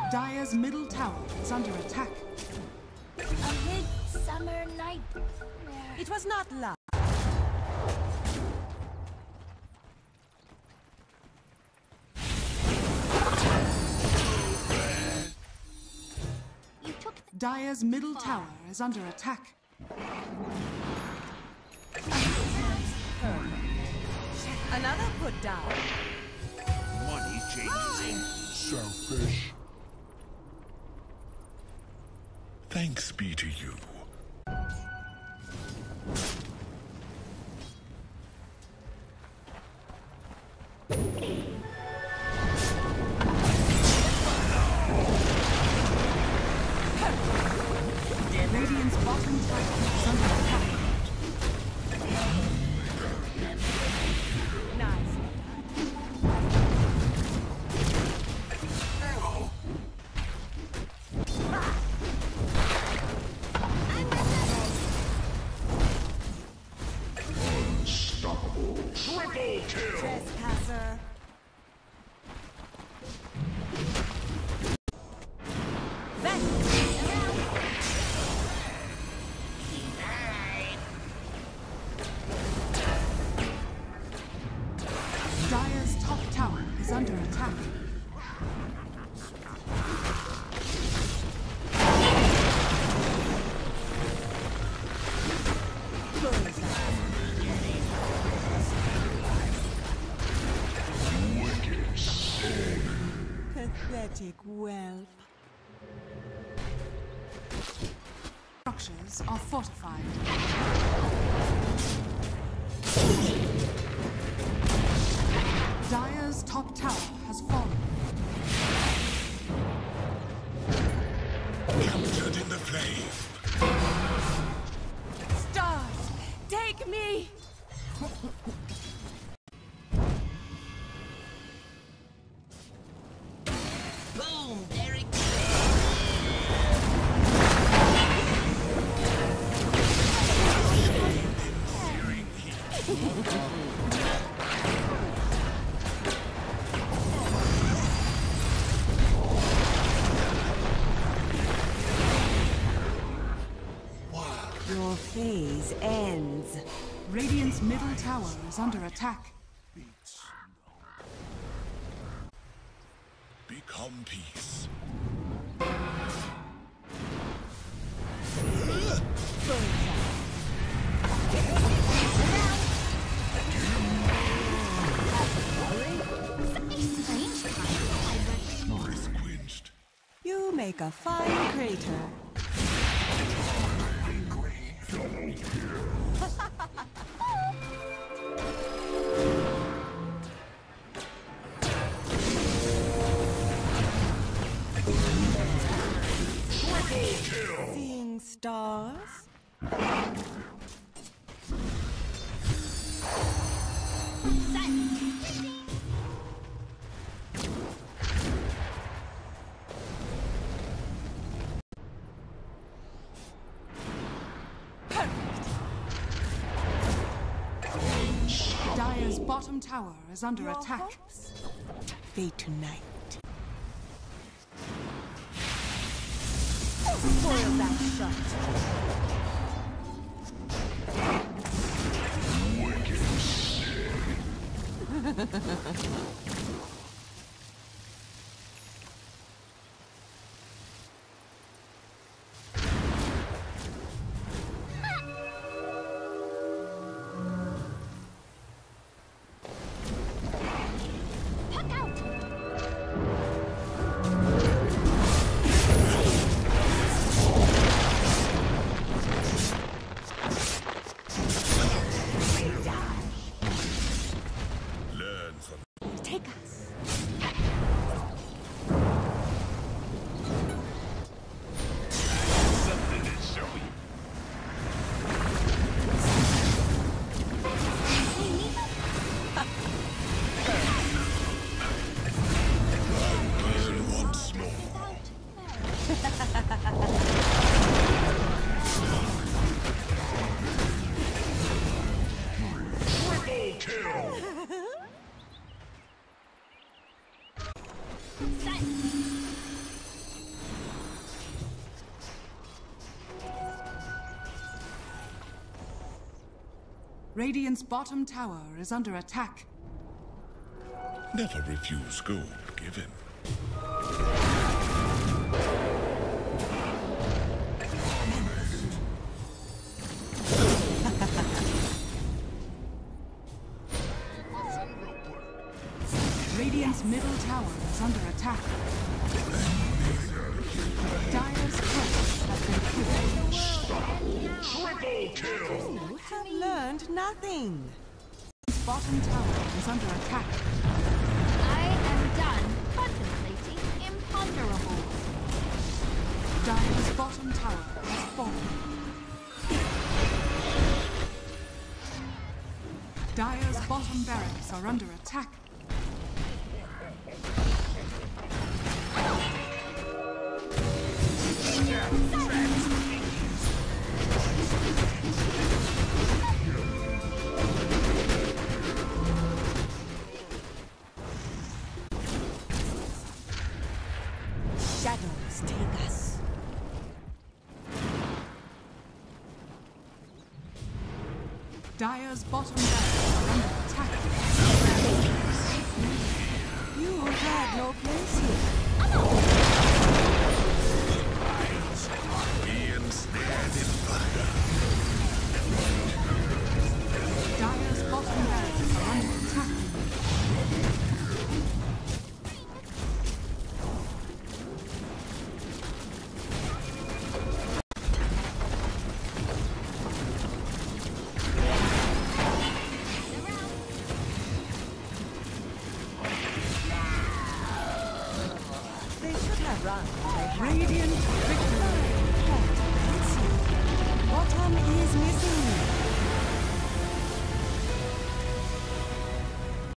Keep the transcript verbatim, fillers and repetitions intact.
Dire's middle tower is under attack. A midsummer night. It was not love. You took Dire's middle tower is under attack. Another put down. Money changing. Selfish. Thanks be to you. Radiant's bottom tower is under attack. Nice. Unstoppable. Triple kill. Trespasser. Dire's top tower is under attack. Wicked sin. Pathetic whelp. Structures are fortified. Dire's top tower has fallen. Captured in the flame. Stars, take me! Boom! There it goes. Your phase ends. Radiant's middle tower is under attack. Become peace. North quenched. You make a fine crater. Double kill. Triple kill. Seeing stars? Dire's bottom tower is under Your attack. hopes? Fate tonight. Spoil that shot. Wicked sin. Radiant's bottom tower is under attack. Never refuse gold given. Radiant's middle tower is under attack. Dire's turret has been killed. Triple kill! You have learned nothing. Radiant's bottom tower is under attack. I am done contemplating imponderable. Dire's bottom tower has fallen. Dire's bottom barracks are under attack. Shadows take us. Dire's bottom barracks are under attack. You had no place here. Being snared in fire. Dire's bottom barracks are under attack. They should have run. They had. Radiant victory. Bottom is missing.